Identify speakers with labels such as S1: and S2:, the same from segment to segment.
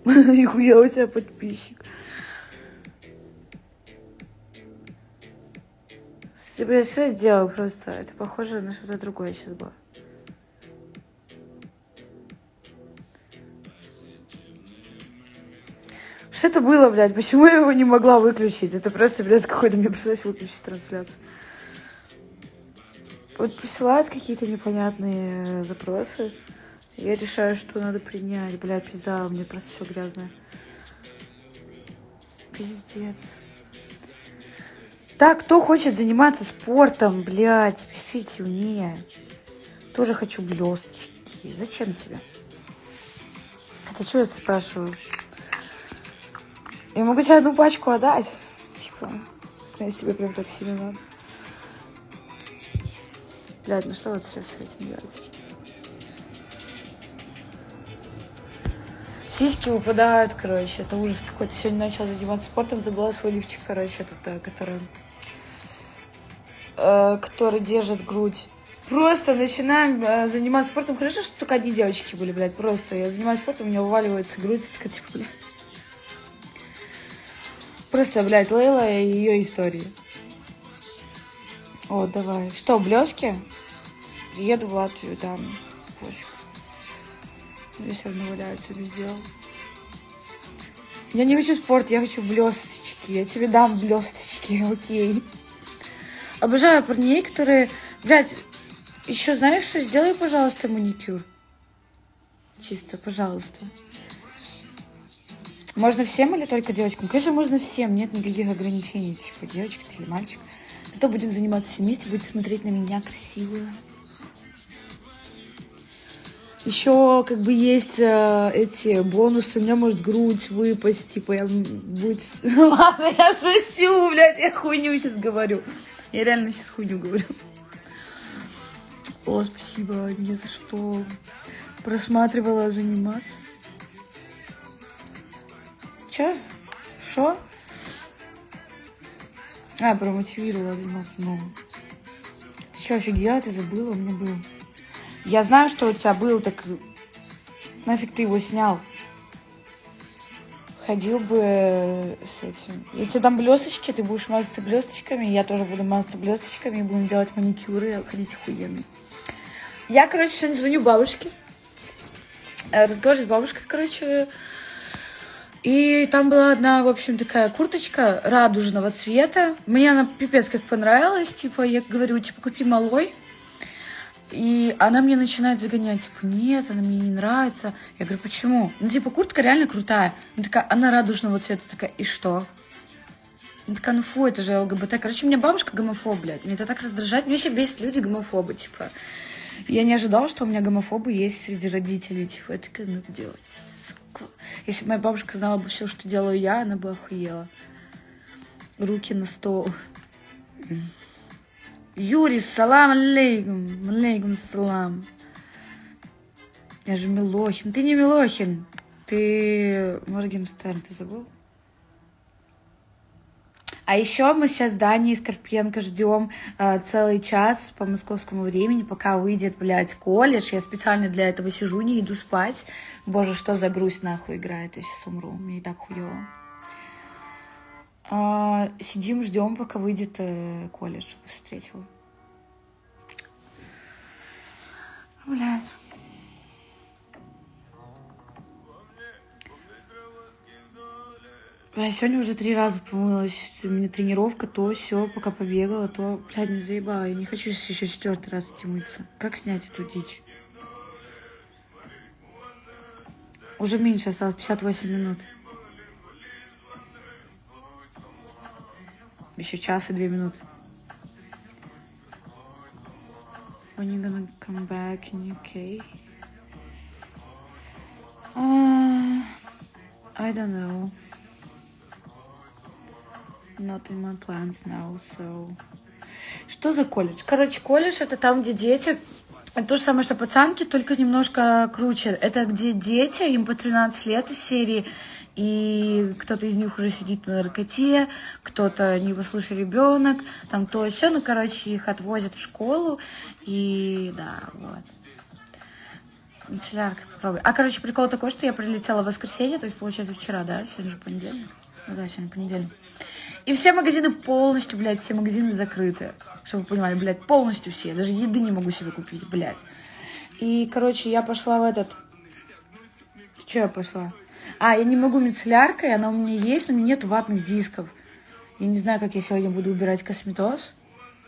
S1: Нихуя у тебя подписчик. Блядь, что я делаю просто? Это похоже на что-то другое сейчас было. Что это было, блядь? Почему я его не могла выключить? Это просто, блядь, какой-то мне пришлось выключить трансляцию. Вот присылают какие-то непонятные запросы. Я решаю, что надо принять. Блядь, пизда, у меня просто все грязное. Пиздец. Так, кто хочет заниматься спортом, блядь, пишите мне. Тоже хочу блесточки. Зачем тебе? Хотя что я спрашиваю? Я могу тебе одну пачку отдать. Типа, если тебе прям так сильно надо. Блядь, ну что вот сейчас с этим делать? Сиськи упадают, короче. Это ужас какой-то. Сегодня начала заниматься спортом, забыла свой лифчик, короче, этот, который держит грудь. Просто начинаем заниматься спортом. Хорошо, что только одни девочки были, блядь. Просто я занимаюсь спортом, у меня вываливается грудь. Такая, типа, блядь. Просто, блядь, Лейла и ее истории. О, давай. Что, блески? Приеду в Латвию, там. Пофиг. Я все равно валяются без дела. Я не хочу спорт, я хочу блесточки. Я тебе дам блесточки, окей. Обожаю парней, которые... Блядь, еще знаешь что? Сделай, пожалуйста, маникюр. Чисто, пожалуйста. Можно всем или только девочкам? Конечно, можно всем. Нет никаких ограничений. Типа, девочка ты или мальчик. Зато будем заниматься все вместе. Будете смотреть на меня красивую. Еще как бы есть эти бонусы. У меня может грудь выпасть. Типа, я будет... Ладно, я шучу, блядь. Я хуйню сейчас говорю. Я реально сейчас хуйню говорю. О, спасибо. Не за что. Просматривала заниматься. Че? Шо? Промотивировала заниматься новым. Ты что, офигела? Ты забыла? У меня был. Я знаю, что у тебя был, так нафиг ты его снял? Ходил бы с этим. Я тебе дам блесточки, ты будешь мазаться блесточками, я тоже буду мазаться блесточками, и будем делать маникюры, ходить охуенно. Я, короче, сегодня звоню бабушке. Разговариваю с бабушкой, короче. И там была одна, в общем, такая курточка радужного цвета. Мне она пипец как понравилась. Типа, я говорю, типа, купи малой. И она мне начинает загонять, типа, нет, она мне не нравится. Я говорю, почему? Ну, типа, куртка реально крутая. Она такая, она радужного цвета. Такая, и что? Она такая, ну фу, это же ЛГБТ. Короче, у меня бабушка гомофоб, блядь. Меня это так раздражает. Мне вообще бесит люди гомофобы, типа. Я не ожидала, что у меня гомофобы есть среди родителей. Типа, я такая, ну, делать. Если бы моя бабушка знала бы все, что делаю я, она бы охуела. Руки на стол. Юрий, салам алейкум. Алейкум салам. Я же Милохин. Ты не Милохин. Ты Моргенштерн, ты забыл? А еще мы сейчас с Даней Скорпенко ждем целый час по московскому времени, пока выйдет, блядь, колледж. Я специально для этого сижу, не иду спать. Боже, что за грусть нахуй играет, я сейчас умру. Мне и так хуёво. Сидим, ждем, пока выйдет колледж с 3-го. Блядь. Я сегодня уже 3 раза помылась. У меня тренировка, то все, пока побегала, то, блядь, не заебала. Я не хочу еще 4-й раз идти мыться. Как снять эту дичь? Уже меньше осталось, 58 минут. Еще час и 2 минуты. When you gonna come back in UK? I don't know. Not in my plans now, so... Что за колледж? Короче, колледж — это там, где дети... Это то же самое, что пацанки, только немножко круче. Это где дети, им по 13 лет из серии, и кто-то из них уже сидит на наркоте, кто-то непослушный ребенок, там то и все. Ну, короче, их отвозят в школу, и да, вот. Мицелляркой попробуй. А, короче, прикол такой, что я прилетела в воскресенье, то есть, получается, вчера, да? Сегодня же понедельник. Ну да, сегодня понедельник. И все магазины полностью, блядь, все магазины закрыты. Чтобы вы понимали, блядь, полностью все. Даже еды не могу себе купить, блядь. И, короче, я пошла в этот... Че я пошла? Я не могу мицелляркой, она у меня есть, но у меня нет ватных дисков. Я не знаю, как я сегодня буду убирать косметоз.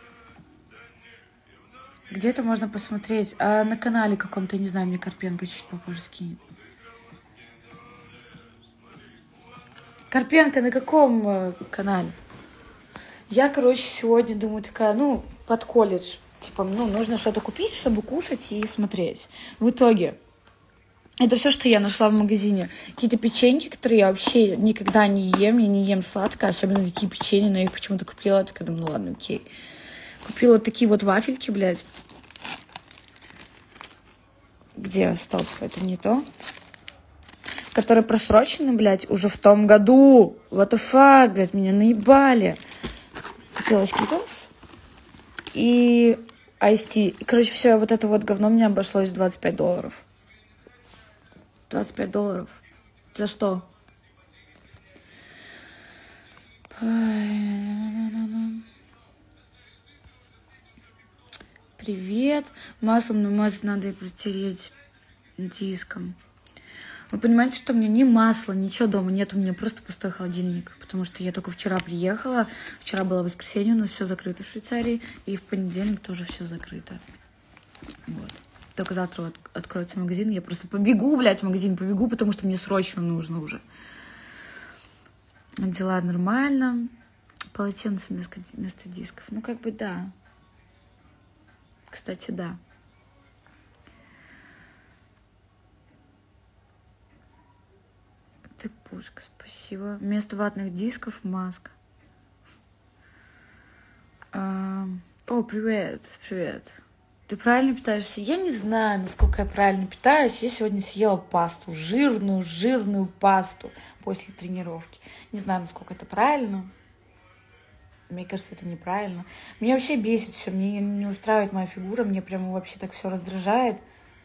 S1: Где-то можно посмотреть. А на канале каком-то, не знаю, мне Карпенко чуть попозже скинет. Карпенко на каком канале? Я, короче, сегодня думаю такая, под колледж. Типа, нужно что-то купить, чтобы кушать и смотреть. В итоге, это все, что я нашла в магазине. Какие-то печеньки, которые я вообще никогда не ем. Я не ем сладкое, особенно такие печенья, но я их почему-то купила. Так, думаю, ну ладно, окей. Купила такие вот вафельки, блядь. Где? Стоп, это не то. Которые просрочены, блядь, уже в том году. What the fuck, блядь, меня наебали. Купила Skittles и Iced Tea. И, короче, все вот это вот говно мне обошлось $25. $25. За что? Привет. Маслом намазать надо и протереть диском. Вы понимаете, что у меня ни масла, ничего дома нет, у меня просто пустой холодильник, потому что я только вчера приехала, вчера было воскресенье, у нас все закрыто в Швейцарии, и в понедельник тоже все закрыто. Вот. Только завтра вот откроется магазин, я просто побегу, блядь, в магазин, побегу, потому что мне срочно нужно уже. Дела нормально, полотенце вместо дисков, как бы да. Кстати, да. Ты пушка, спасибо. Вместо ватных дисков маска. О, привет, привет. Ты правильно питаешься? Я не знаю, насколько я правильно питаюсь. Я сегодня съела пасту, жирную пасту после тренировки. Не знаю, насколько это правильно. Мне кажется, это неправильно. Меня вообще бесит все. Мне не устраивает моя фигура. Мне прямо вообще так все раздражает.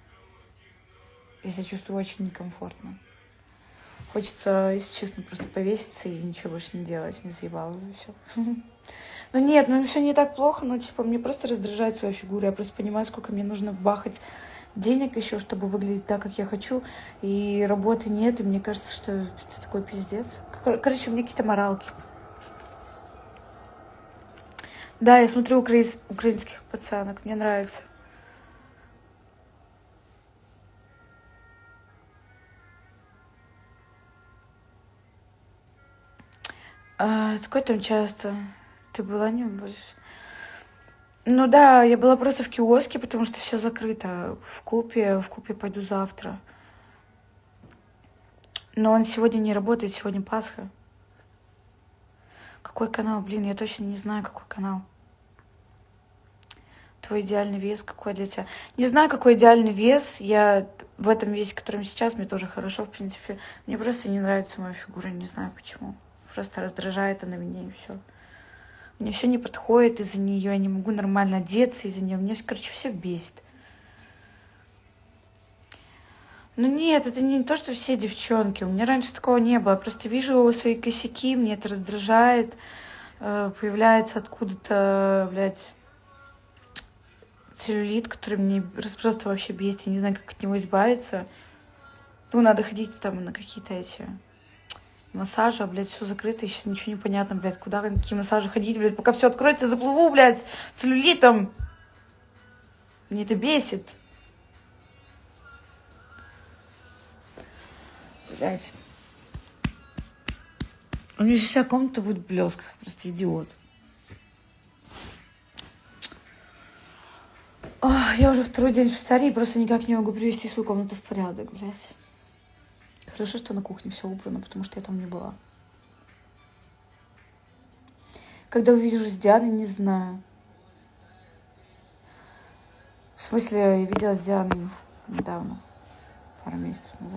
S1: Я себя чувствую очень некомфортно. Хочется, если честно, просто повеситься и ничего больше не делать. Мне заебало уже все. Ну нет, все не так плохо. Мне просто раздражает своя фигура. Я просто понимаю, сколько мне нужно бахать денег еще, чтобы выглядеть так, как я хочу. И работы нет, и мне кажется, что это такой пиздец. Короче, у меня какие-то моралки. Да, я смотрю украинских пацанок, мне нравится. Такой там часто. Ты была не будешь? Ну да, я была просто в киоске, потому что все закрыто. В Купе пойду завтра. Но он сегодня не работает, сегодня Пасха. Какой канал? Блин, я точно не знаю, какой канал. Твой идеальный вес какой для тебя? Не знаю, какой идеальный вес. Я в этом весе, которым сейчас, мне тоже хорошо, в принципе. Мне просто не нравится моя фигура, не знаю почему. Просто раздражает она меня, и все. Мне все не подходит из-за нее. Я не могу нормально одеться из-за нее. Мне, короче, все бесит. Нет, это не то, что все девчонки. У меня раньше такого не было. Я просто вижу свои косяки, мне это раздражает. Появляется откуда-то, блядь, целлюлит, который мне просто вообще бесит. Я не знаю, как от него избавиться. Надо ходить там на какие-то эти массажи, блядь, все закрыто. И сейчас ничего не понятно, блядь, куда, на какие массажи ходить, блядь. Пока все откроется, заплыву, блядь, целлюлитом. Мне это бесит. Блядь. У меня сейчас вся комната будет в блесках. Просто идиот. Я уже второй день в Швейцарии, просто никак не могу привести свою комнату в порядок, блядь. Хорошо, что на кухне все убрано, потому что я там не была. Когда увижу с Дианой, не знаю. В смысле, я виделась с Дианой недавно, пару месяцев назад.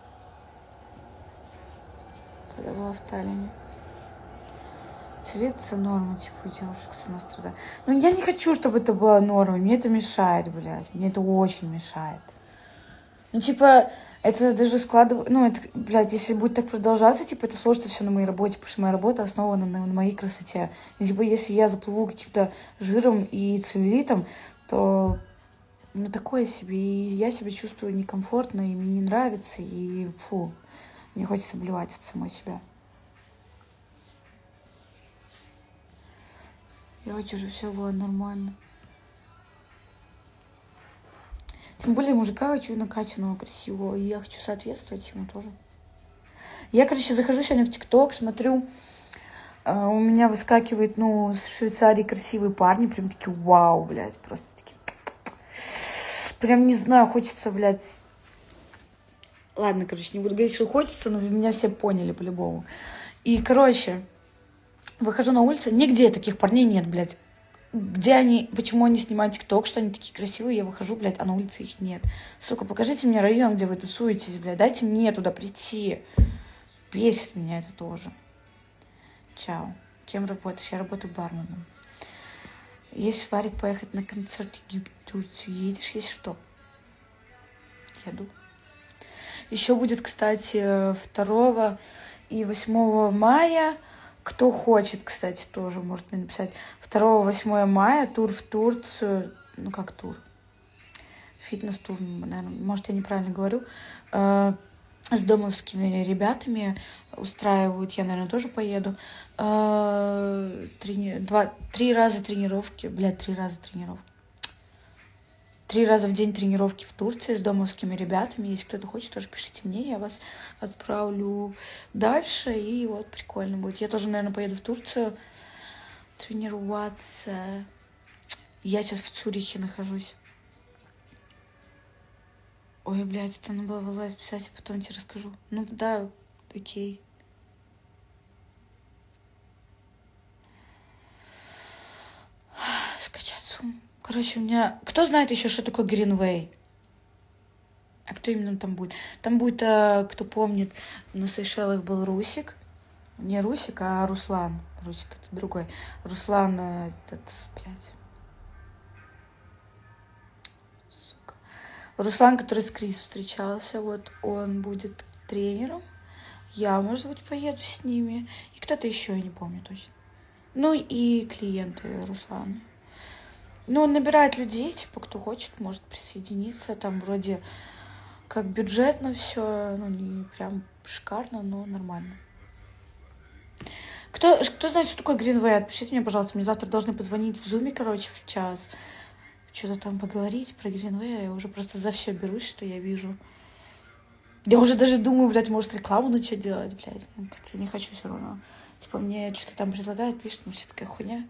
S1: Когда была в Таллине. Цвет — это норма, типа, у девушек самострадания. Я не хочу, чтобы это была норма. Мне это мешает, блядь. Мне это очень мешает. Ну, типа, это даже складывает... Ну, это, блядь, если будет так продолжаться, типа, это сложится все на моей работе, потому что моя работа основана на моей красоте. И, типа, если я заплыву каким-то жиром и целлюлитом, то, ну, такое себе. И я себя чувствую некомфортно, и мне не нравится, и фу. Мне хочется блевать от самой себя. Я хочу, чтобы все было нормально. Тем более мужика хочу накачанного, красивого, и я хочу соответствовать ему тоже. Я, короче, захожу сегодня в ТикТок, смотрю, у меня выскакивает, ну, с Швейцарии красивые парни, прям такие, вау, блядь, просто такие. Прям не знаю, хочется, блядь. Ладно, короче, не буду говорить, что хочется, но меня все поняли по-любому. И, короче, выхожу на улицу, нигде таких парней нет, блядь. Где они, почему они снимают ТикТок, что они такие красивые, я выхожу, блядь, а на улице их нет. Сука, покажите мне район, где вы тусуетесь, блядь, дайте мне туда прийти. Бесит меня это тоже. Чао. Кем работаешь? Я работаю барменом. Есть Варик поехать на концерт в Египет, Турцию. Едешь, если что? Еду. Еще будет, кстати, 2 и 8 мая. Кто хочет, кстати, тоже может мне написать. 2-8 мая тур в Турцию. Ну, как тур? Фитнес-тур, наверное. Может, я неправильно говорю. С домовскими ребятами устраивают. Я, наверное, тоже поеду. 3 раза тренировки. Блядь, 3 раза тренировки. 3 раза в день тренировки в Турции с домовскими ребятами. Если кто-то хочет, тоже пишите мне, я вас отправлю дальше. И вот прикольно будет. Я тоже, наверное, поеду в Турцию тренироваться. Я сейчас в Цюрихе нахожусь. Ой, блядь, это надо было вылазить писать, а потом тебе расскажу. Ну да, окей. Скачать сумму. Короче, у меня... Кто знает еще, что такое Greenway? А кто именно там будет? Там будет, кто помнит, на Сейшелах был Русик. Не Русик, а Руслан. Русик это другой. Руслан этот, блядь. Сука. Руслан, который с Крис встречался, вот он будет тренером. Я, может быть, поеду с ними. И кто-то еще, я не помню точно. Ну и клиенты Руслана. Ну, он набирает людей, типа, кто хочет, может присоединиться. Там вроде как бюджетно все, ну, не прям шикарно, но нормально. Кто знает, что такое Greenway? Отпишите мне, пожалуйста. Мне завтра должны позвонить в Зуме, короче, в час. Что-то там поговорить про Greenway. Я уже просто за все берусь, что я вижу. Я уже даже думаю, блядь, может, рекламу начать делать, блядь. Ну, как-то не хочу все равно. Типа, мне что-то там предлагают, пишут, ну, все такая хуйня.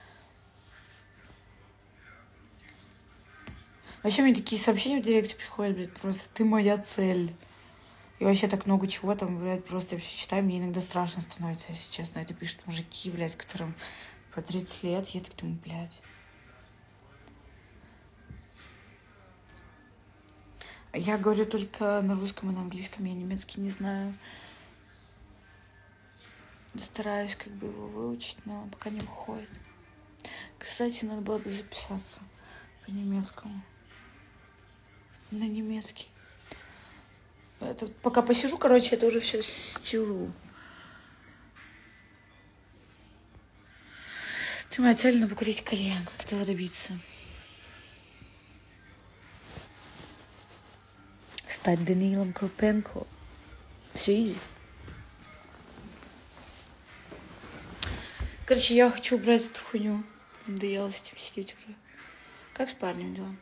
S1: Вообще, мне такие сообщения в директе приходят, блядь, просто ты моя цель. И вообще так много чего там, блядь, просто я все читаю, мне иногда страшно становится, если честно. Это пишут мужики, блядь, которым по 30 лет. Я так думаю, блядь. Я говорю только на русском и на английском, я немецкий не знаю. Стараюсь как бы его выучить, но пока не выходит. Кстати, надо было бы записаться по немецкому. На немецкий. Это, пока посижу, короче, это уже все стиру. Ты моя цель — на покурить кальян. Как этого добиться? Стать Даниилом Крупенко. Все изи. Короче, я хочу убрать эту хуйню. Надоело с этим сидеть уже. Как с парнем дела?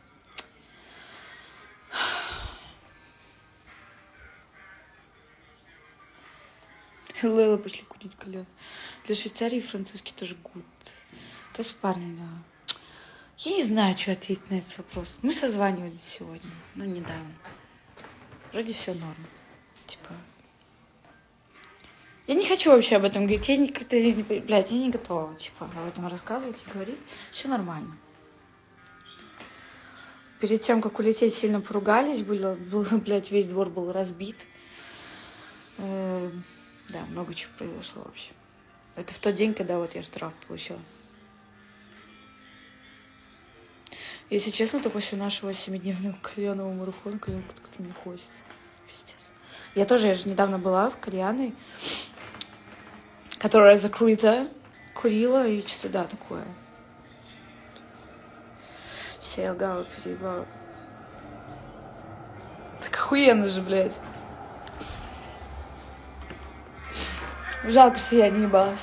S1: Лейла, пошли курить кальян. Для Швейцарии французский тоже гуд. Как с парнем дела? Я не знаю, что ответить на этот вопрос. Мы созванивались сегодня, ну, недавно. Вроде все норм. Типа... Я не хочу вообще об этом говорить. Я как-то, блядь, я не готова, типа, об этом рассказывать и говорить. Все нормально. Перед тем, как улететь, сильно поругались. Блядь, весь двор был разбит. Да, много чего произошло вообще. Это в тот день, когда вот я штраф получила. Если честно, то после нашего 7-дневного кальянного марафона как-то не хочется. Пиздец. Я же недавно была в кальянной, которая закрыта, курила и что-то да, такое. Все лгала, переебала. Так охуенно же, блядь. Жалко, что я не ебалась.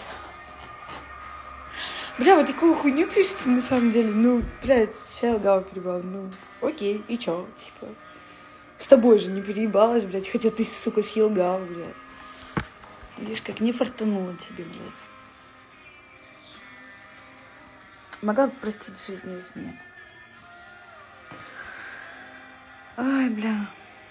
S1: Бля, вот такую хуйню пишете, на самом деле. Ну, блядь, вся лгала, переебала. Ну, окей, и чё? Типа, с тобой же не переебалась, блядь, хотя ты, сука, съелгал, блядь. Видишь, как не фартануло тебе, блядь. Могла бы простить в жизни измену. Ай, бля.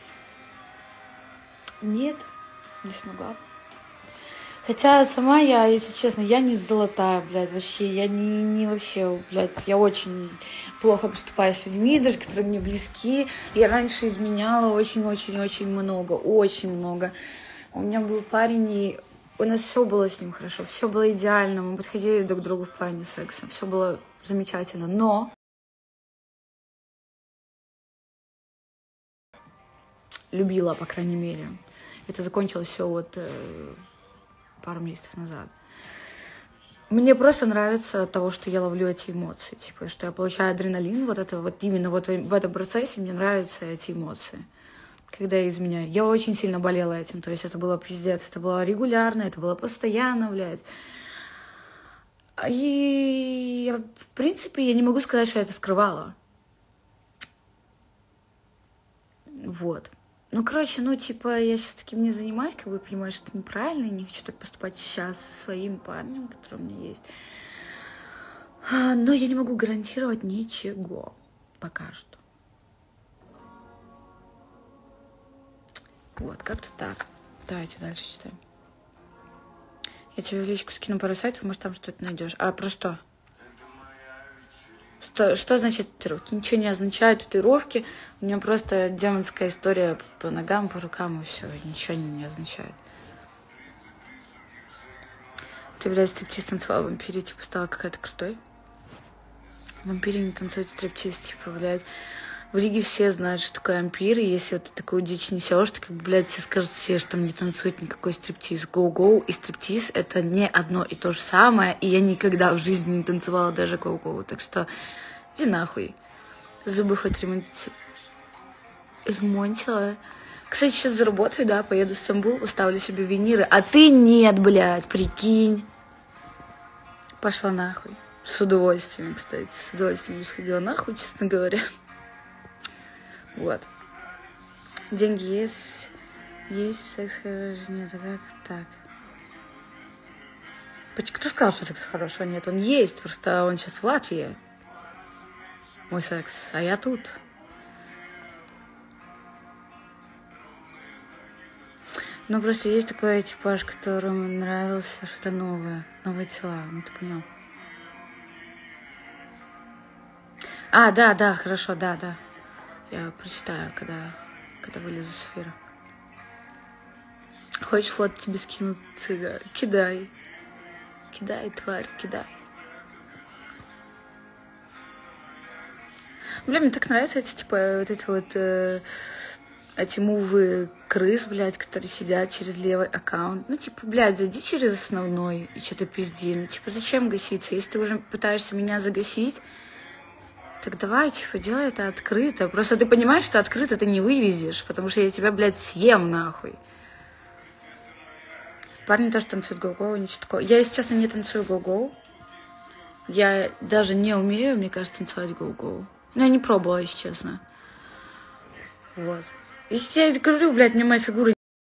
S1: Нет, не смогла. Хотя сама я, если честно, я не золотая, блядь, вообще. Я не вообще, блядь, я очень плохо поступаю с людьми, даже которые мне близки. Я раньше изменяла очень-очень-очень много, очень много. У меня был парень, и у нас все было с ним хорошо, все было идеально, мы подходили друг к другу в плане секса, все было замечательно, но любила, по крайней мере. Это закончилось все вот пару месяцев назад. Мне просто нравится того, что я ловлю эти эмоции, типа, что я получаю адреналин, вот это вот именно вот в этом процессе мне нравятся эти эмоции, когда я изменяю. Я очень сильно болела этим, то есть это было пиздец, это было регулярно, это было постоянно, блядь. И, в принципе, я не могу сказать, что я это скрывала. Вот. Ну, короче, ну, типа, я сейчас таким не занимаюсь, как бы понимаю, что это неправильно, и не хочу так поступать сейчас со своим парнем, который у меня есть. Но я не могу гарантировать ничего пока что. Вот, как-то так. Давайте дальше читаем. Я тебе в личку скину пару сайтов, может, там что-то найдешь. А про что? Что значит татуировки? Ничего не означают татуировки. У меня просто демонская история по ногам, по рукам, и все. Ничего не означает. Ты, блядь, стриптиз танцевала в вампире, типа, стала какая-то крутой? В вампире не танцует стриптиз, типа, блядь. В Риге все знают, что такое вампир, и если ты такую дичь несешь, то, как, блядь, все скажут все, что там не танцует никакой стриптиз. Гоу-гоу и стриптиз — это не одно и то же самое, и я никогда в жизни не танцевала даже гоу-гоу, так что иди нахуй. Зубы хоть ремонтила. Кстати, сейчас заработаю, да, поеду в Стамбул, поставлю себе виниры, а ты нет, блядь, прикинь. Пошла нахуй. С удовольствием, кстати, с удовольствием сходила нахуй, честно говоря. Вот. Деньги есть, секс хороший, нет, а как так? Кто сказал, что секс хорошего нет? Он есть, просто он сейчас в Латвии. Мой секс, а я тут. Ну, просто есть такой типаж, которому нравился что-то новое, новые тела, ну, ты понял. А, да, хорошо, да. Я прочитаю, когда вылезу с эфира. Хочешь фото тебе скину? Кидай. Кидай, тварь, кидай. Бля, мне так нравятся эти, типа, вот эти вот эти мувы крыс, блядь, которые сидят через левый аккаунт. Ну, типа, блядь, зайди через основной и что-то пизди. Ну, типа, зачем гаситься? Если ты уже пытаешься меня загасить, так давай, типа, делай это открыто. Просто ты понимаешь, что открыто ты не вывезешь, потому что я тебя, блядь, съем нахуй. Парни тоже танцуют гоу-гоу, ничего такого. Я, если честно, не танцую гоу-гоу. Я даже не умею, мне кажется, танцевать гоу-гоу. Но я не пробовала, если честно. Вот. Я говорю, блядь, мне моя фигура...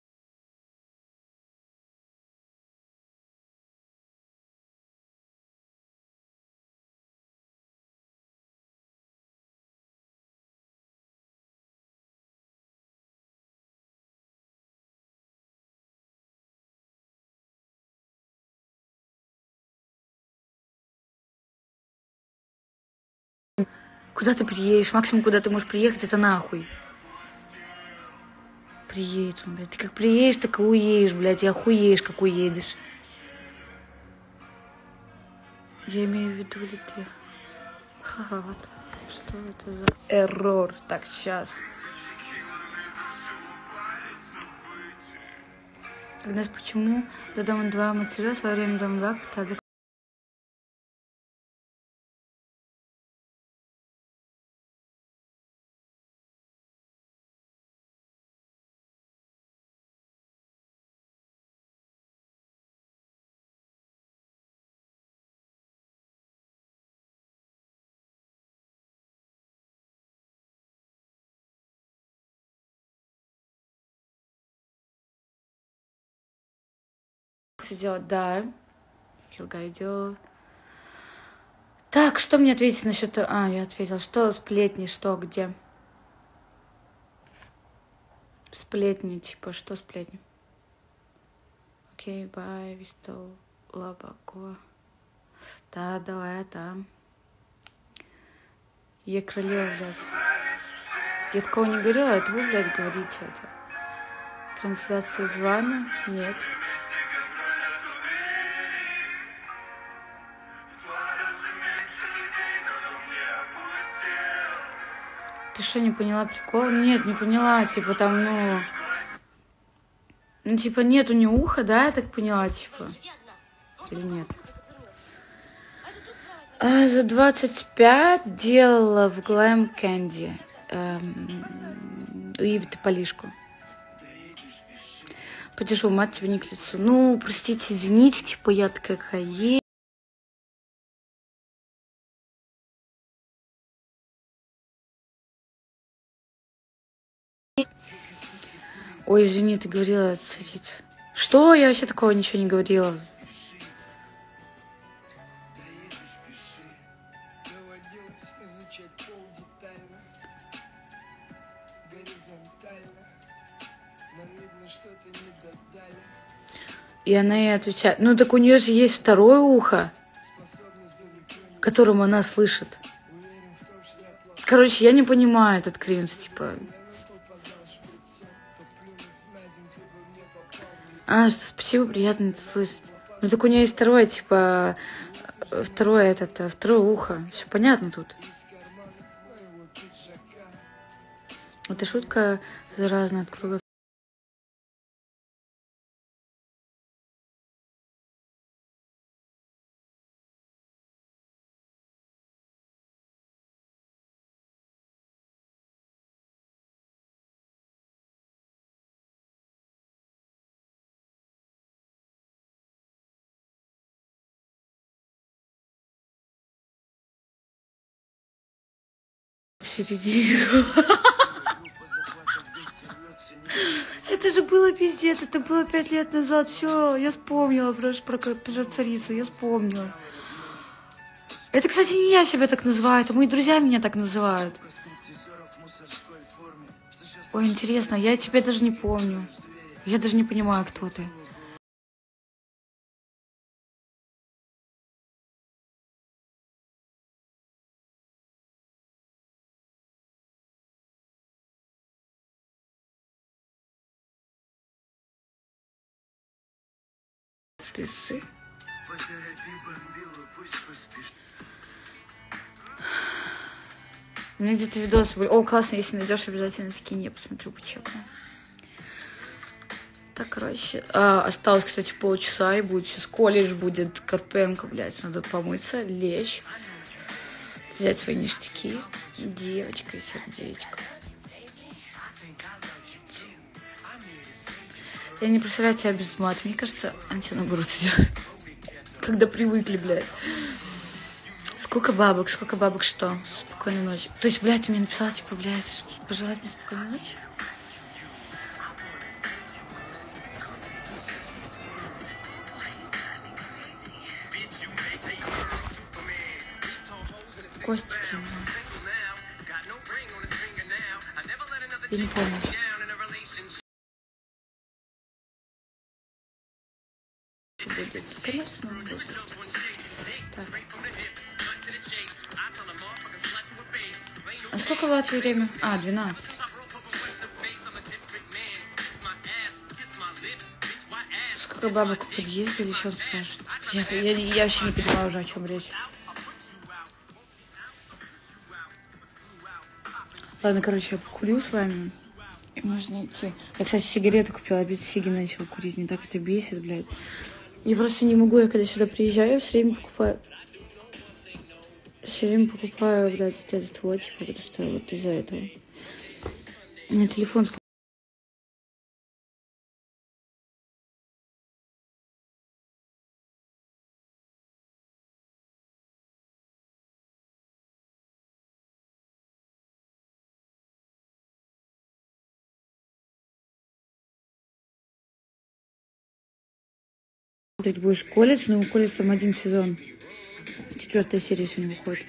S1: Куда ты приедешь? Максимум, куда ты можешь приехать, это нахуй. Приедет он, блядь. Ты как приедешь, так и уедешь, блядь. И охуеешь, как уедешь. Я имею в виду летых. Ха-ха, вот. Что это за эррор? Так, сейчас. Когда почему до дома 2 материала во время дома 2 тогда. Сделать, да. Йога идет. Так, что мне ответить насчет... А, я ответила. Что сплетни, что, где? Сплетни, типа, что сплетни? Окей, бай, вистол, лабако. Да, давай, там. Я королева, блядь. Я такого не говорила, это вы, блядь, говорите это. Трансляция с вами? Нет. Ты что, не поняла прикол? Нет, не поняла, типа там, ну, типа нету ни уха, да, я так поняла, типа. Или нет? А за 25 делала в Glam Candy у Ивы Тополишку. Подержу, мать тебе не к лицу. Ну, простите, извините, типа я такая какая. Ой, извини, ты говорила царица. Что? Я вообще такого ничего не говорила. И она ей отвечает. Ну так у нее же есть второе ухо, которым она слышит. Короче, я не понимаю этот кринж, типа. А, спасибо, приятно это слышать. Ну так у нее есть второе, типа, второе ухо. Все понятно тут. Это шутка заразная от круга. Это же было пиздец, это было 5 лет назад. Все, я вспомнила про царицу, я вспомнила. Это, кстати, не я себя так называю, это мои друзья меня так называют. Ой, интересно, я тебя даже не помню. Я даже не понимаю, кто ты. Писы. У меня где-то видосы были. О, классно, если найдешь, обязательно скинь, я посмотрю, почекаю. Так, короче, осталось, кстати, полчаса, и будет сейчас колледж, будет Карпенко, блядь, надо помыться, лечь, взять свои ништяки, девочка, сердечко. Я не представляю тебя без мата, мне кажется, они тебя наоборот идет, когда привыкли, блядь. Сколько бабок, что? Спокойной ночи. То есть, блядь, ты мне написала, типа, блядь, пожелать мне спокойной ночи? Костики. Я не помню. Будет. Конечно, будет. Так. А сколько в Латвии время? 12. Сколько бабок в подъезде или что он спрашивает? Я вообще не понимаю уже, о чем речь. Ладно, короче, я покурю с вами. И можно идти. Я, кстати, сигареты купила, опять сиги начала курить. Мне так это бесит, блядь. Я просто не могу, я когда сюда приезжаю, все время покупаю... Все время покупаю, блядь, этот вот, типа, потому что вот из-за этого. У меня телефон... Ты будешь колледж, но колледж там один сезон. 4-я серия сегодня выходит.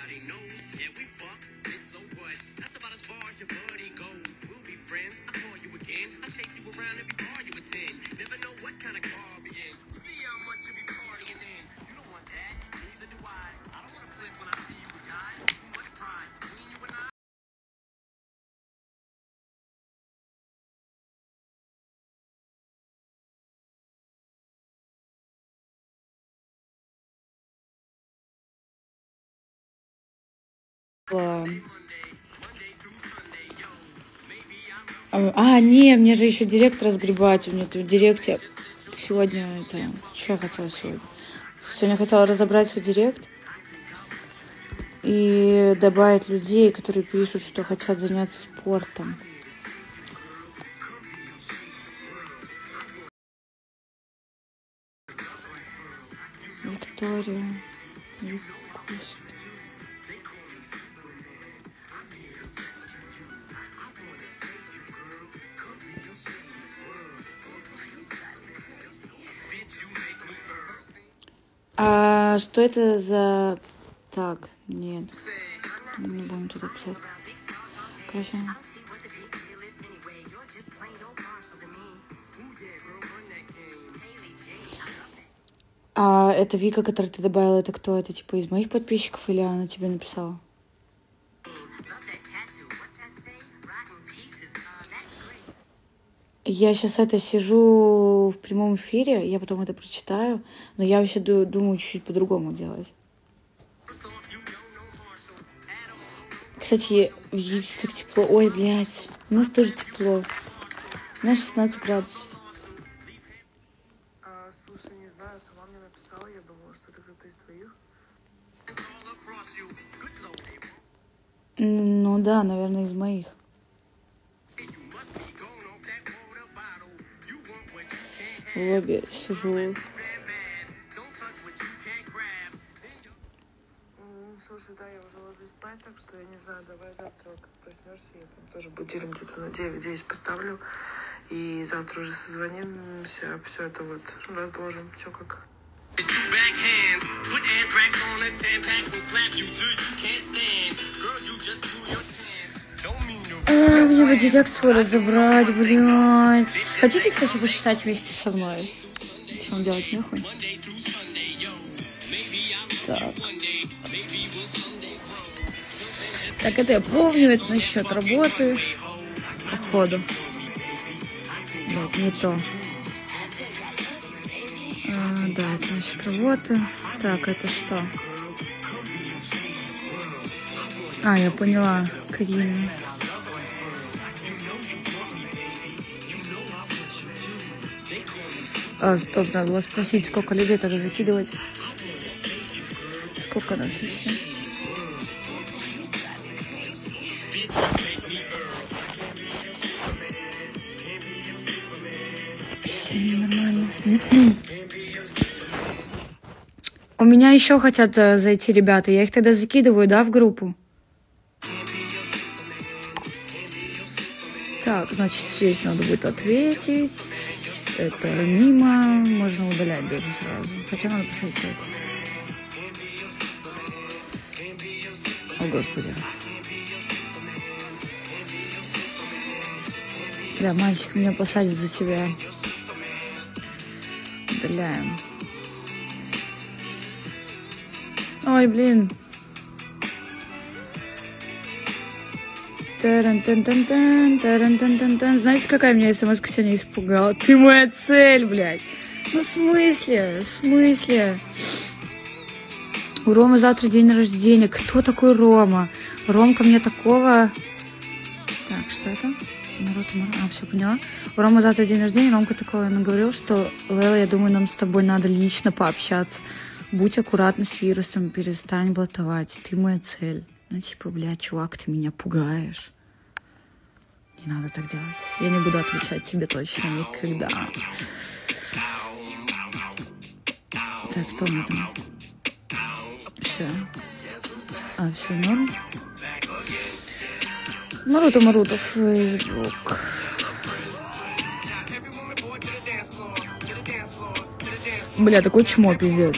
S1: Не, мне же еще директ разгребать. У меня в директе сегодня это... Что я хотела сегодня? Сегодня хотела разобрать свой директ и добавить людей, которые пишут, что хотят заняться спортом. Виктория. А что это за... Так, нет. Не будем туда писать. Короче. А это Вика, которую ты добавила, это кто? Это типа из моих подписчиков или она тебе написала? Я сейчас сижу в прямом эфире, я потом это прочитаю, но я вообще думаю чуть-чуть по-другому делать. Кстати, в Египте так тепло. Ой, блядь, у нас тоже тепло. У нас 16 градусов.
S2: Слушай, не знаю, сама мне написала, я думала, что это кто-то из твоих.
S1: Ну да, наверное, из моих. В лобби сижу.
S2: Слушай, да, я уже ложусь спать, так что я не знаю, давай завтра, как проснешься, я там тоже будильник где-то на 9-10 поставлю. И завтра уже созвонимся, все это вот разложим, что как.
S1: Мне бы директ свой разобрать, блядь. Хотите, кстати, посчитать вместе со мной? Если вам делать нехуй. Так. Так, это я помню, это насчет работы. Походу. Нет, не то. Да, это насчет работы. Так, это что? Я поняла. Карина. Стоп, надо было спросить, сколько людей тогда закидывать. Сколько нас еще? Нормально. У меня еще хотят зайти ребята. Я их тогда закидываю, да, в группу? Так, значит, здесь надо будет ответить. Это мимо. Можно удалять даже сразу. Хотя надо посмотреть это. О, Господи. Да, мальчик меня посадит за тебя. Удаляем. Ой, блин. Таран-тан-тан-тан. Знаете, какая меня смс-ка сегодня испугала? Ты моя цель, блядь. Ну, в смысле? В смысле? У Ромы завтра день рождения. Кто такой Рома? Ромка мне такого Так, что это? Наруто. А, все поняла. У Ромы завтра день рождения. Ромка такой наговорил, что Лейла, я думаю, нам с тобой надо лично пообщаться. Будь аккуратна с вирусом, перестань блатовать. Ты моя цель. Ну, типа, блядь, чувак, ты меня пугаешь. Не надо так делать. Я не буду отвечать тебе точно никогда. Так, кто мне там? Все. А, все норм. Наруто, Facebook. Бля, такой чмо, пиздец.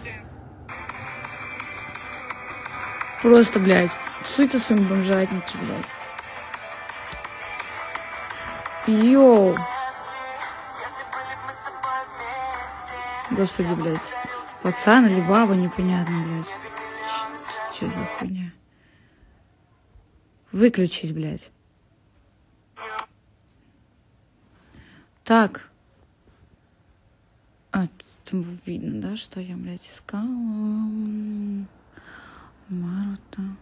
S1: Просто, блядь, суйте сын бомжатники, блядь. Йоу. Господи, блядь. Пацан или баба, непонятно, блядь. Что за хуйня? Выключись, блядь. Так. А, там видно, да, что я, блядь, искала. Марута.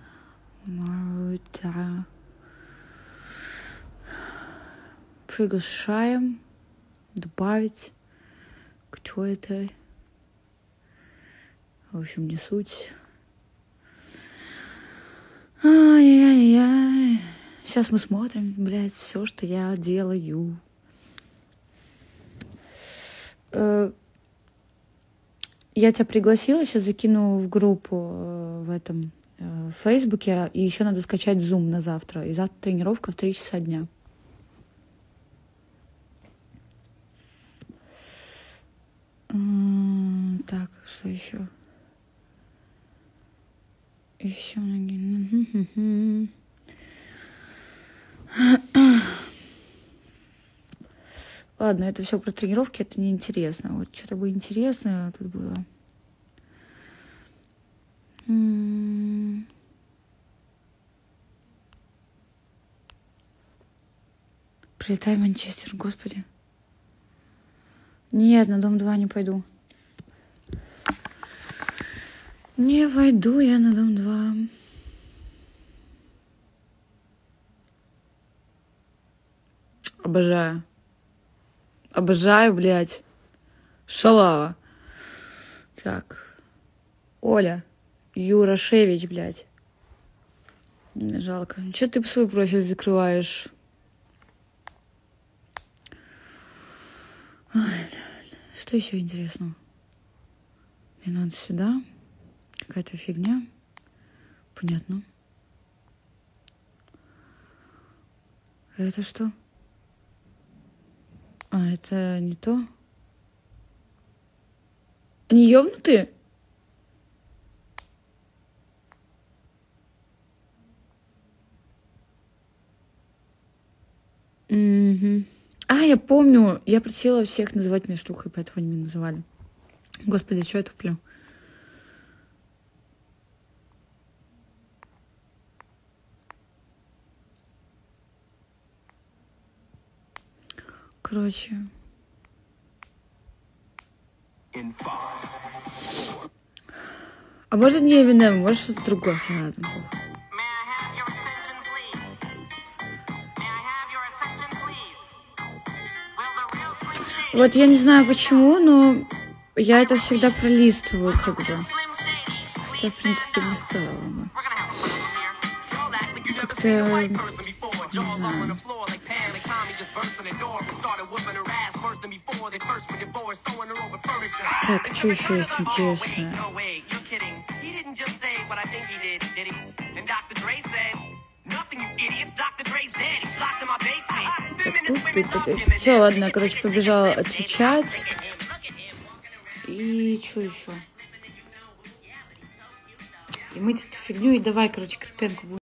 S1: Приглашаем. Добавить. Кто это? В общем, не суть. Ай-яй-яй. Сейчас мы смотрим, блядь, все, что я делаю. Я тебя пригласила, сейчас закину в группу в этом в Фейсбуке, и еще надо скачать Zoom на завтра. И завтра тренировка в 3 часа дня. Так, что еще? Еще ноги. Ладно, это все про тренировки, это неинтересно. Вот что-то бы интересное тут было. Прилетай в Манчестер, господи. Нет, на Дом 2 не пойду. Не пойду я на Дом 2. Обожаю. Обожаю, блядь. Шалава. Так. Оля. Юрашевич, блядь. Жалко. Чё ты свой профиль закрываешь? Ой, что еще интересного? Мне надо сюда. Какая-то фигня. Понятно. Это что? А, это не то? Они ёбнутые? Угу. А, я помню. Я просила всех называть меня шлюхой, поэтому они меня называли. Господи, что я туплю? Короче. А может не Eminem, может что-то другое. Ладно. Вот я не знаю почему, но я это всегда пролистываю, как бы. Хотя, в принципе, не стоило бы. Как-то, не знаю. Так, что еще есть интересное? Все, ладно, короче, побежала отвечать. И что еще? И мыть эту фигню, и давай, короче, Карпенко будет.